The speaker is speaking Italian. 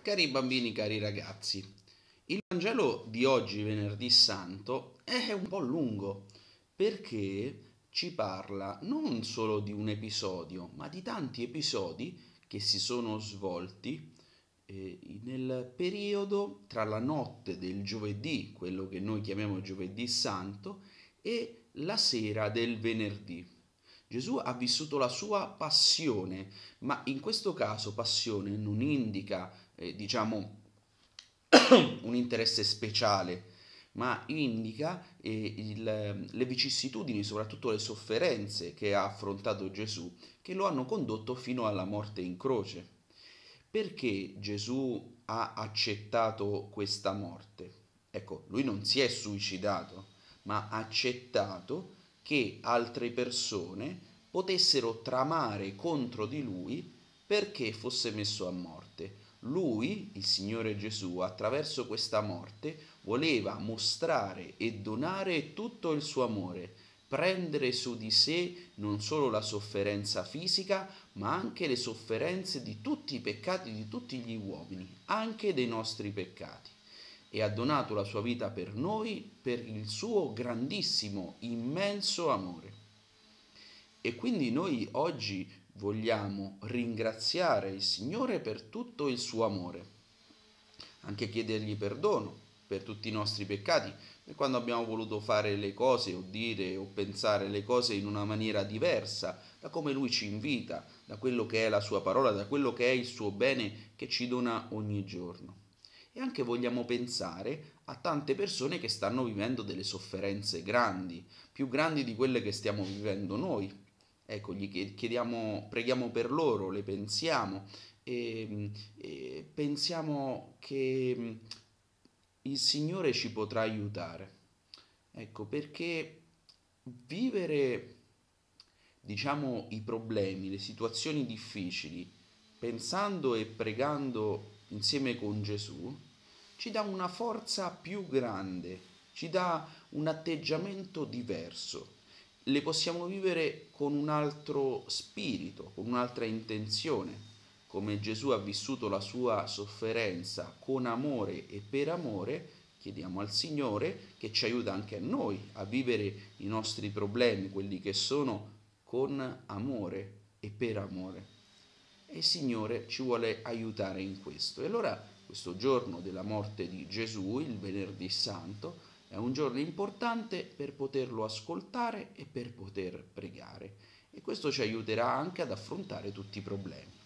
Cari bambini, cari ragazzi, il Vangelo di oggi, venerdì santo, è un po' lungo perché ci parla non solo di un episodio, ma di tanti episodi che si sono svolti nel periodo tra la notte del giovedì, quello che noi chiamiamo giovedì santo, e la sera del venerdì. Gesù ha vissuto la sua passione, ma in questo caso passione non indica, diciamo, un interesse speciale, ma indica le vicissitudini, soprattutto le sofferenze che ha affrontato Gesù, che lo hanno condotto fino alla morte in croce. Perché Gesù ha accettato questa morte? Ecco, lui non si è suicidato, ma ha accettato che altre persone potessero tramare contro di lui perché fosse messo a morte. Lui, il Signore Gesù, attraverso questa morte voleva mostrare e donare tutto il suo amore, prendere su di sé non solo la sofferenza fisica, ma anche le sofferenze di tutti i peccati di tutti gli uomini, anche dei nostri peccati. E ha donato la sua vita per noi per il suo grandissimo, immenso amore. E quindi noi oggi vogliamo ringraziare il Signore per tutto il suo amore, anche chiedergli perdono per tutti i nostri peccati, per quando abbiamo voluto fare le cose o dire o pensare le cose in una maniera diversa da come Lui ci invita, da quello che è la sua parola, da quello che è il suo bene che ci dona ogni giorno. E anche vogliamo pensare a tante persone che stanno vivendo delle sofferenze grandi, più grandi di quelle che stiamo vivendo noi. Ecco, gli chiediamo, preghiamo per loro, le pensiamo e pensiamo che il Signore ci potrà aiutare. Ecco, perché vivere, diciamo, i problemi, le situazioni difficili, pensando e pregando insieme con Gesù, ci dà una forza più grande, ci dà un atteggiamento diverso. Le possiamo vivere con un altro spirito, con un'altra intenzione, come Gesù ha vissuto la sua sofferenza con amore e per amore, chiediamo al Signore che ci aiuta anche a noi a vivere i nostri problemi, quelli che sono, con amore e per amore. E il Signore ci vuole aiutare in questo. E allora questo giorno della morte di Gesù, il venerdì santo, è un giorno importante per poterlo ascoltare e per poter pregare. E questo ci aiuterà anche ad affrontare tutti i problemi.